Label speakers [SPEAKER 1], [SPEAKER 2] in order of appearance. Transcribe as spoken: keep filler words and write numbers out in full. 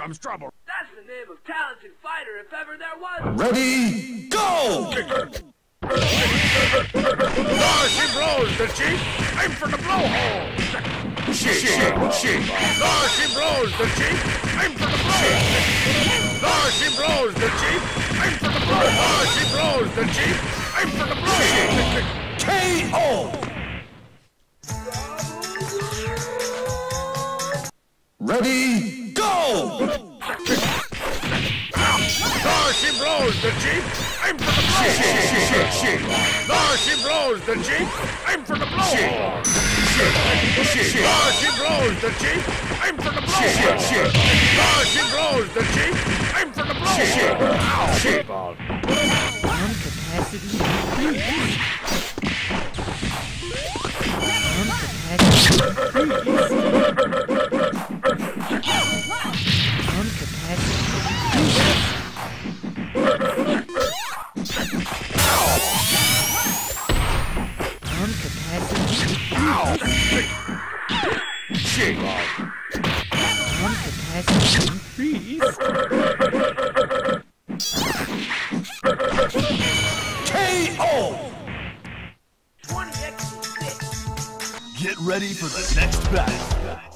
[SPEAKER 1] comes trouble.
[SPEAKER 2] That's the name of talented fighter if ever there was.
[SPEAKER 3] Ready, go!
[SPEAKER 1] There she blows, the chief. Aim for the blowhole.
[SPEAKER 3] Shit, shit, shit.
[SPEAKER 1] There she blows, the chief. Aim for the blowhole. There she blows, the chief. Aim for the blowhole. There she blows, the chief. Aim for the blowhole.
[SPEAKER 3] K O! Ready, go!
[SPEAKER 1] There she blows, the chief. Aim for the blowhole.
[SPEAKER 3] Shit, shit, shit, shit.
[SPEAKER 1] There she blows, the chief. Aim for the blowhole.
[SPEAKER 3] Shit, shit, shit.
[SPEAKER 1] There she blows, the chief. Aim for the blowhole.
[SPEAKER 3] Shit, shit.
[SPEAKER 1] There she blows, the chief. Aim for the blowhole.
[SPEAKER 3] Shit, shit.
[SPEAKER 4] Arm capacity increase. Arm capacity increase. Arm capacity increase. Arm capacity increase.
[SPEAKER 3] Shit.
[SPEAKER 4] Arm capacity increase.
[SPEAKER 3] K O!
[SPEAKER 2] twenty X six.
[SPEAKER 3] Get ready for the next battle.